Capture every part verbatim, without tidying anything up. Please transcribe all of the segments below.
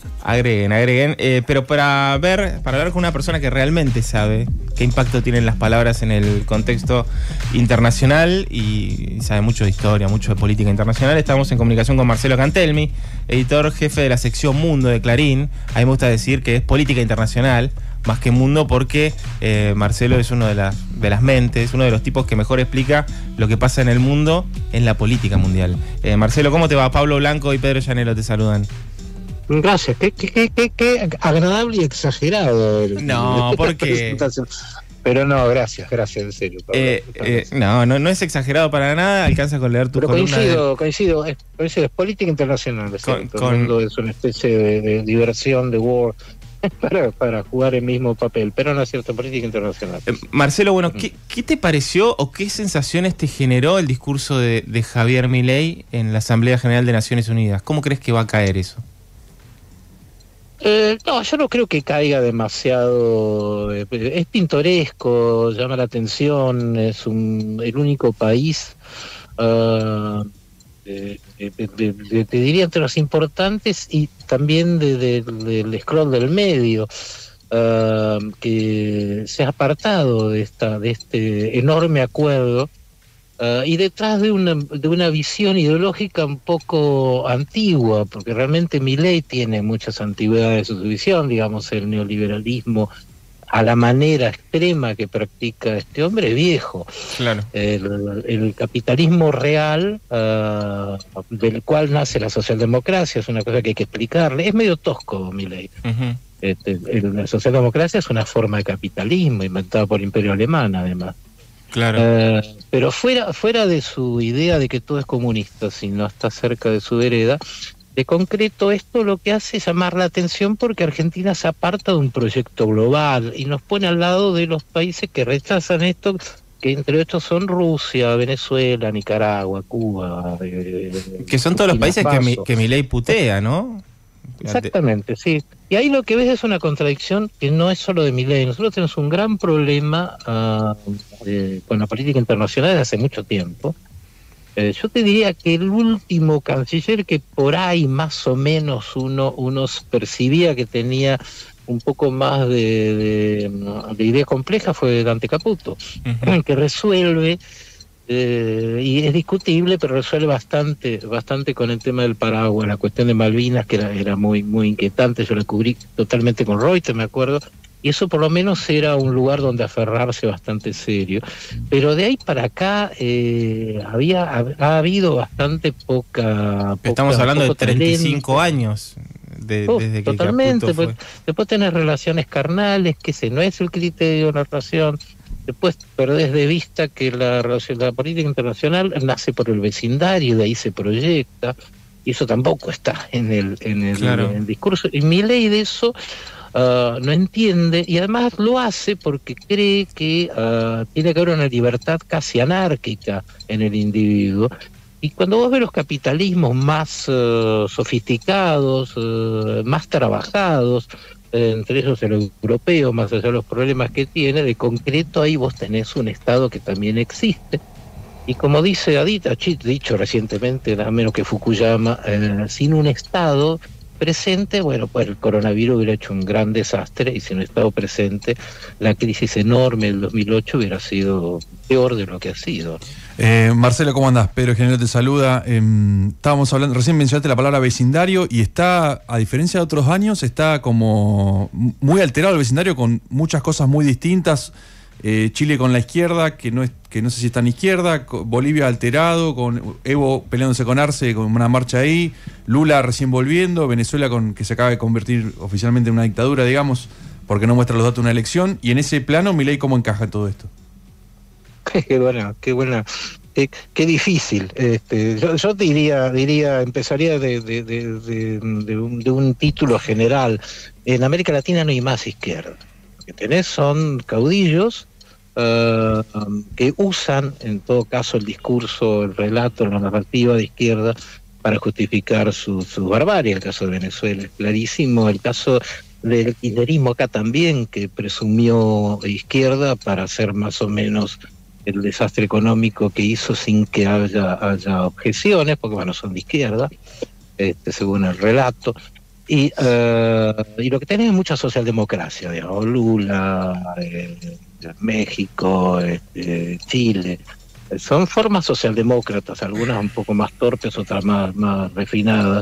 Agreguen, agreguen. Eh, pero para ver, para hablar con una persona que realmente sabe qué impacto tienen las palabras en el contexto internacional y sabe mucho de historia, mucho de política internacional, estamos en comunicación con Marcelo Cantelmi, editor jefe de la sección Mundo de Clarín. A mí me gusta decir que es política internacional más que mundo porque eh, Marcelo es uno de las, de las mentes, uno de los tipos que mejor explica lo que pasa en el mundo en la política mundial. Eh, Marcelo, ¿cómo te va? Pablo Blanco y Pedro Llanero te saludan. Gracias, qué, qué, qué, qué, qué agradable y exagerado. El, no, porque... Pero no, gracias, gracias, en serio. Pablo, eh, eh, no, no, no es exagerado para nada, alcanza con leer tu Pero columna. coincido, de... coincido, es, coincido, es política internacional, es con, cierto, con... el mundo es una especie de, de diversión, de war, para, para jugar el mismo papel, pero no es cierto, política internacional. Eh, Marcelo, bueno, ¿qué, ¿qué te pareció o qué sensaciones te generó el discurso de, de Javier Milei en la Asamblea General de Naciones Unidas? ¿Cómo crees que va a caer eso? Eh, no, yo no creo que caiga demasiado. Eh, es pintoresco, llama la atención, es un, el único país, uh, de, de, de, de, te diría entre los importantes y también del de, de, de scroll del medio, uh, que se ha apartado de, esta, de este enorme acuerdo. Uh, y detrás de una, de una visión ideológica un poco antigua, porque realmente Milei tiene muchas antigüedades en su visión, digamos, el neoliberalismo a la manera extrema que practica este hombre es viejo. Claro. El, el capitalismo real, uh, del cual nace la socialdemocracia, es una cosa que hay que explicarle, es medio tosco Milei. Uh-huh. Este, el, la socialdemocracia es una forma de capitalismo inventada por el Imperio Alemán, además. Claro. Uh, pero fuera, fuera de su idea de que todo es comunista, si no está cerca de su vereda, de concreto esto lo que hace es llamar la atención porque Argentina se aparta de un proyecto global y nos pone al lado de los países que rechazan esto, que entre estos son Rusia, Venezuela, Nicaragua, Cuba. Eh, que son todos los países que, mi, que Milei putea, ¿no? Exactamente, sí. Y ahí lo que ves es una contradicción que no es solo de Milei. Nosotros tenemos un gran problema uh, eh, con la política internacional desde hace mucho tiempo. Eh, yo te diría que el último canciller que por ahí más o menos uno, uno percibía que tenía un poco más de, de, de idea compleja fue Dante Caputo, uh-huh. que resuelve... Eh, y es discutible, pero resuelve bastante bastante con el tema del paraguas, la cuestión de Malvinas, que era, era muy muy inquietante. Yo la cubrí totalmente con Reuters, me acuerdo, y eso por lo menos era un lugar donde aferrarse bastante serio. Pero de ahí para acá eh, había ha, ha habido bastante poca... poca Estamos hablando de treinta y cinco talento. Años de, oh, desde que totalmente, Caputo fue. Pues, después tenés relaciones carnales, que ese no es el criterio de la relación. Después perdés de vista que la, la política internacional nace por el vecindario, de ahí se proyecta, y eso tampoco está en el, en el, claro. en el discurso. Y Milei de eso uh, no entiende, y además lo hace porque cree que uh, tiene que haber una libertad casi anárquica en el individuo. Y cuando vos ves los capitalismos más uh, sofisticados, uh, más trabajados, entre ellos el europeo, más allá de los problemas que tiene, de concreto ahí vos tenés un Estado que también existe. Y como dice Adita, dicho recientemente, nada menos que Fukuyama, eh, sin un Estado presente, bueno, pues el coronavirus hubiera hecho un gran desastre, y sin un Estado presente, la crisis enorme del dos mil ocho hubiera sido peor de lo que ha sido. Eh, Marcelo, ¿cómo andás? Pedro General te saluda. Eh, estábamos hablando, recién mencionaste la palabra vecindario y está, a diferencia de otros años, está como muy alterado el vecindario con muchas cosas muy distintas. Eh, Chile con la izquierda, que no es, que no sé si está en izquierda, Bolivia alterado, con Evo peleándose con Arce, con una marcha ahí, Lula recién volviendo, Venezuela con que se acaba de convertir oficialmente en una dictadura, digamos, porque no muestra los datos de una elección, y en ese plano, Milei, ¿cómo encaja en todo esto? Qué buena, qué buena, qué, qué difícil. Este, yo, yo diría, diría, empezaría de, de, de, de, de, un, de un título general. En América Latina no hay más izquierda. Lo que tenés son caudillos uh, que usan, en todo caso, el discurso, el relato, la narrativa de izquierda para justificar su, su barbarie. El caso de Venezuela es clarísimo. El caso del kirchnerismo acá también, que presumió izquierda para hacer más o menos el desastre económico que hizo sin que haya, haya objeciones, porque bueno, son de izquierda, este, según el relato. Y, uh, y lo que tenés es mucha socialdemocracia, digamos, Lula, eh, México, este, Chile. Son formas socialdemócratas, algunas un poco más torpes, otras más, más refinadas.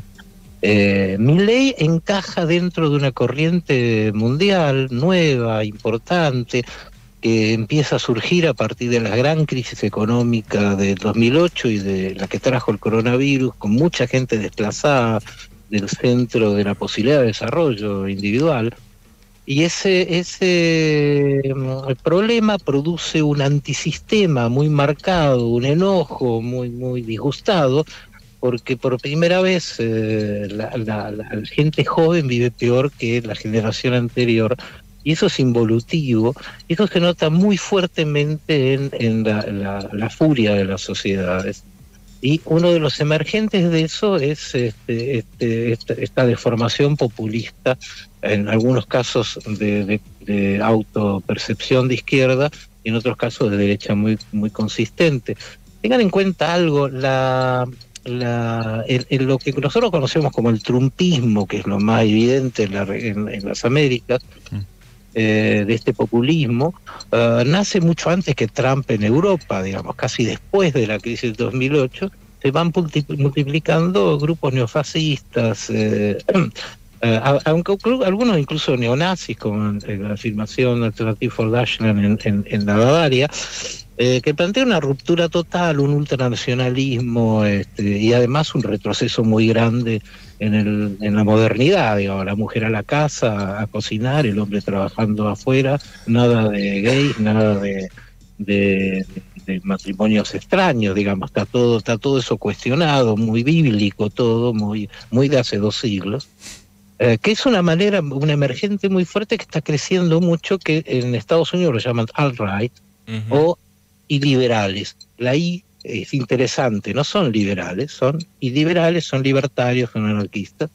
Eh, Milei encaja dentro de una corriente mundial nueva, importante, que empieza a surgir a partir de la gran crisis económica del dos mil ocho y de la que trajo el coronavirus, con mucha gente desplazada del centro de la posibilidad de desarrollo individual. Y ese, ese el problema produce un antisistema muy marcado, un enojo muy, muy disgustado, porque por primera vez eh, la, la, la gente joven vive peor que la generación anterior, y eso es involutivo, y eso se nota muy fuertemente en, en la, la, la furia de las sociedades. Y uno de los emergentes de eso es este, este, esta, esta deformación populista, en algunos casos de, de, de autopercepción de izquierda y en otros casos de derecha muy, muy consistente. Tengan en cuenta algo, la, la, el, el, lo que nosotros conocemos como el trumpismo, que es lo más evidente en, la, en, en las Américas, mm. Eh, de este populismo, uh, nace mucho antes que Trump en Europa, digamos, casi después de la crisis del dos mil ocho, se van multiplicando grupos neofascistas, eh, eh, aunque algunos incluso neonazis, como en la afirmación Alternative for Deutschland en, en, en la Bavaria, eh, que plantea una ruptura total, un ultranacionalismo, este, y además un retroceso muy grande en, el, en la modernidad, digamos, la mujer a la casa, a cocinar, el hombre trabajando afuera, nada de gays, nada de, de, de matrimonios extraños, digamos, está todo, está todo eso cuestionado, muy bíblico todo, muy, muy de hace dos siglos. Eh, que es una manera, una emergente muy fuerte que está creciendo mucho, que en Estados Unidos lo llaman alt-right, uh-huh. o iliberales. La I es interesante, no son liberales, son iliberales, son libertarios, son anarquistas,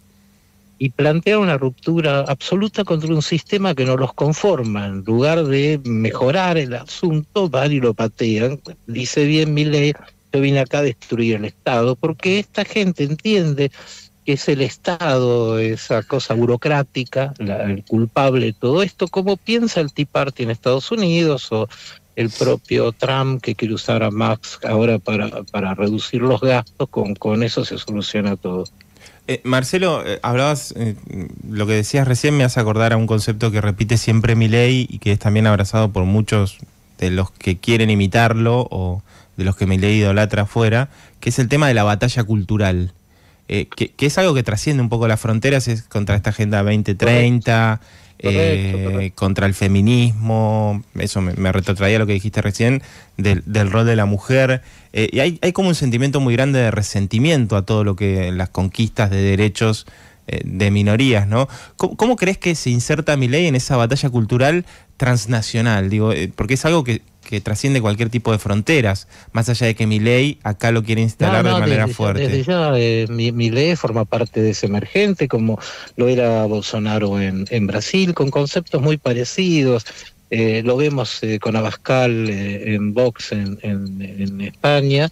y plantea una ruptura absoluta contra un sistema que no los conforma. En lugar de mejorar el asunto, van y lo patean. Dice bien Milei, yo vine acá a destruir el Estado, porque esta gente entiende que es el Estado, esa cosa burocrática, la, el culpable de todo esto, como piensa el Tea Party en Estados Unidos, o el propio Trump, que quiere usar a Musk ahora para, para reducir los gastos, con, con eso se soluciona todo. Eh, Marcelo, eh, hablabas, eh, lo que decías recién me hace acordar a un concepto que repite siempre Milei y que es también abrazado por muchos de los que quieren imitarlo o de los que Milei idolatra afuera, que es el tema de la batalla cultural. Eh, que, que es algo que trasciende un poco las fronteras, es contra esta Agenda veinte treinta, correcto, eh, correcto. Contra el feminismo, eso me, me retrotraía lo que dijiste recién, del, del rol de la mujer, eh, y hay, hay como un sentimiento muy grande de resentimiento a todo lo que las conquistas de derechos eh, de minorías, ¿no? ¿Cómo, ¿Cómo crees que se inserta Milei en esa batalla cultural transnacional? Digo, eh, porque es algo que que trasciende cualquier tipo de fronteras, más allá de que Milei acá lo quiere instalar no, no, de manera desde fuerte. Ya, desde ya, eh, Milei forma parte de ese emergente, como lo era Bolsonaro en, en Brasil, con conceptos muy parecidos. Eh, lo vemos eh, con Abascal eh, en Vox en, en, en España,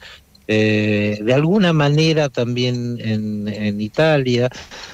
eh, de alguna manera también en, en Italia.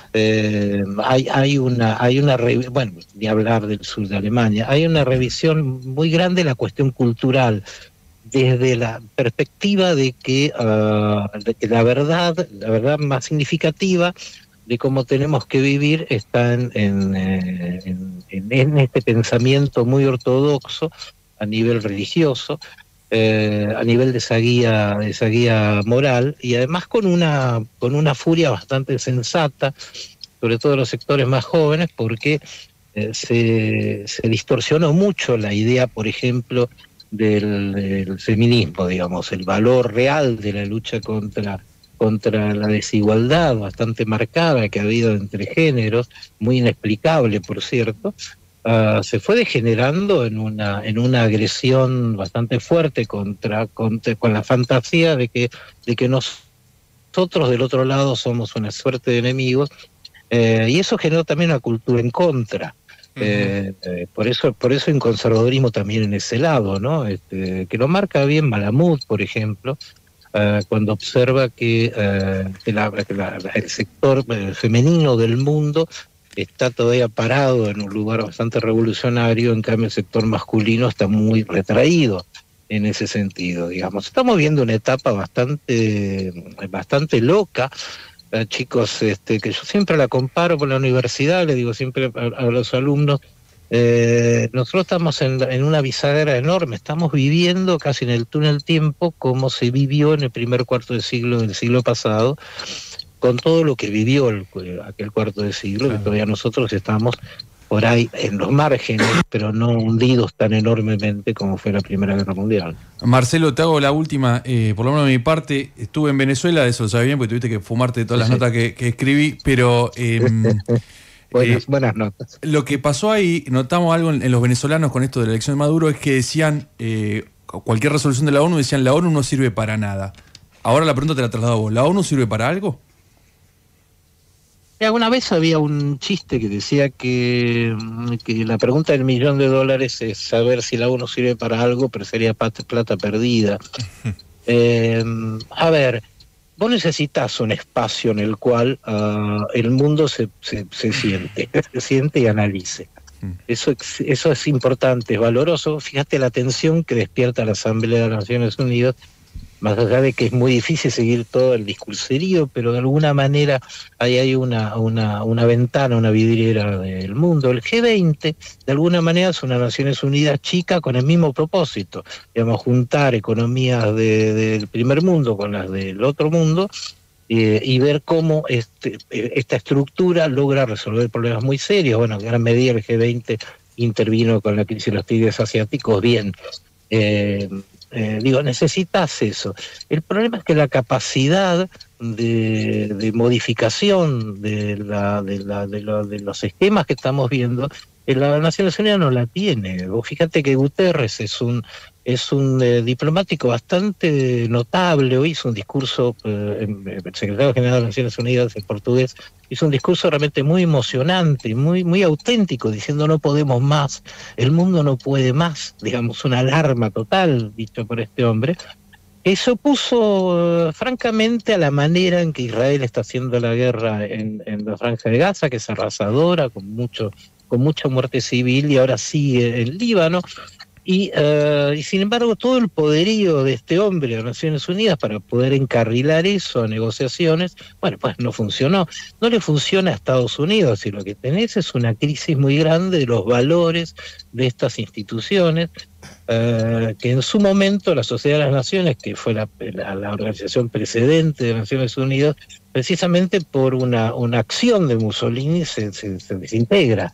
Eh, hay, hay una, hay una bueno, ni hablar del sur de Alemania, hay una revisión muy grande de la cuestión cultural, desde la perspectiva de que, uh, de que la verdad, la verdad más significativa de cómo tenemos que vivir está en, en, en, en, en este pensamiento muy ortodoxo a nivel religioso, Eh, a nivel de esa guía, de esa guía moral, y además con una, con una furia bastante sensata, sobre todo en los sectores más jóvenes, porque eh, se, se distorsionó mucho la idea, por ejemplo, del, del feminismo, digamos, el valor real de la lucha contra, contra la desigualdad bastante marcada que ha habido entre géneros, muy inexplicable, por cierto. Uh, se fue degenerando en una en una agresión bastante fuerte contra, contra con la fantasía de que de que nosotros del otro lado somos una suerte de enemigos, eh, y eso generó también una cultura en contra. Uh-huh. eh, eh, por eso por eso hay un conservadurismo también en ese lado, ¿no? Este, que lo marca bien Malamud, por ejemplo, uh, cuando observa que, uh, que, la, que la, el sector femenino del mundo está todavía parado en un lugar bastante revolucionario, en cambio el sector masculino está muy retraído en ese sentido, digamos. Estamos viendo una etapa bastante, bastante loca, eh, chicos, este, que yo siempre la comparo con la universidad, le digo siempre a, a los alumnos, eh, nosotros estamos en, en una bisagra enorme, estamos viviendo casi en el túnel tiempo como se vivió en el primer cuarto de siglo del siglo pasado, con todo lo que vivió el, aquel cuarto de siglo, claro. Que todavía nosotros estamos por ahí en los márgenes, pero no hundidos tan enormemente como fue la Primera Guerra Mundial. Marcelo, te hago la última, eh, por lo menos de mi parte, estuve en Venezuela, eso lo sabes bien, porque tuviste que fumarte todas las sí. notas que, que escribí, pero... Eh, buenas, eh, buenas notas. Lo que pasó ahí, notamos algo en, en los venezolanos con esto de la elección de Maduro, es que decían, eh, cualquier resolución de la ONU, decían, la ONU no sirve para nada. Ahora la pregunta te la traslado a vos, ¿la ONU sirve para algo? Alguna vez había un chiste que decía que, que la pregunta del millón de dólares es saber si la ONU sirve para algo, pero sería plata perdida. eh, a ver, vos necesitas un espacio en el cual uh, el mundo se, se, se siente, se siente y analice. Eso, eso es importante, es valoroso. Fíjate la tensión que despierta la Asamblea de las Naciones Unidas, más allá de que es muy difícil seguir todo el discurserío, pero de alguna manera ahí hay una, una, una ventana, una vidriera del mundo. El G veinte, de alguna manera, es una Naciones Unidas chica con el mismo propósito, digamos, juntar economías de, del primer mundo con las del otro mundo, eh, y ver cómo este, esta estructura logra resolver problemas muy serios. Bueno, en gran medida el G veinte intervino con la crisis de los tigres asiáticos, bien. Eh, Eh, digo, necesitas eso. El problema es que la capacidad de, de modificación de, la, de, la, de, lo, de los esquemas que estamos viendo, la Naciones Unidas no la tiene. Vos fíjate que Guterres es un es un eh, diplomático bastante notable. Hoy hizo un discurso, eh, el secretario general de las Naciones Unidas, el portugués, hizo un discurso realmente muy emocionante, muy, muy auténtico, diciendo no podemos más, el mundo no puede más, digamos, una alarma total, dicho por este hombre, que se opuso eh, francamente a la manera en que Israel está haciendo la guerra en, en la Franja de Gaza, que es arrasadora, con mucho, con mucha muerte civil, y ahora sigue en Líbano. Y, uh, y sin embargo todo el poderío de este hombre de las Naciones Unidas para poder encarrilar eso a negociaciones, bueno, pues no funcionó. No le funciona a Estados Unidos, y lo que tenés es una crisis muy grande de los valores de estas instituciones, uh, que en su momento la Sociedad de las Naciones, que fue la, la, la organización precedente de Naciones Unidas, precisamente por una, una acción de Mussolini se, se, se desintegra.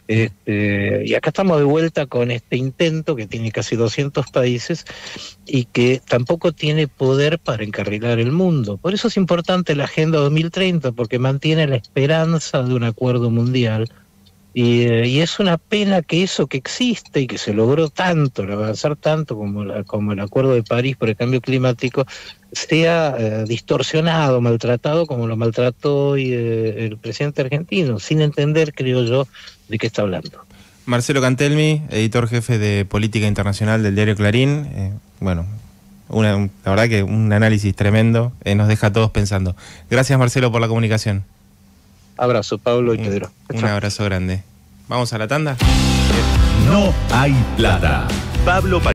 Este, y acá estamos de vuelta con este intento que tiene casi doscientos países y que tampoco tiene poder para encarrilar el mundo. Por eso es importante la Agenda dos mil treinta, porque mantiene la esperanza de un acuerdo mundial. Y, eh, y es una pena que eso que existe y que se logró tanto, avanzar tanto como, la, como el Acuerdo de París por el cambio climático, sea eh, distorsionado, maltratado como lo maltrató eh, el presidente argentino, sin entender, creo yo, de qué está hablando. Marcelo Cantelmi, editor jefe de Política Internacional del diario Clarín. Eh, bueno, una, un, la verdad que un análisis tremendo, eh, nos deja a todos pensando. Gracias, Marcelo, por la comunicación. Abrazo, Pablo y Pedro. Un, un abrazo grande. ¿Vamos a la tanda? No hay plata. Pablo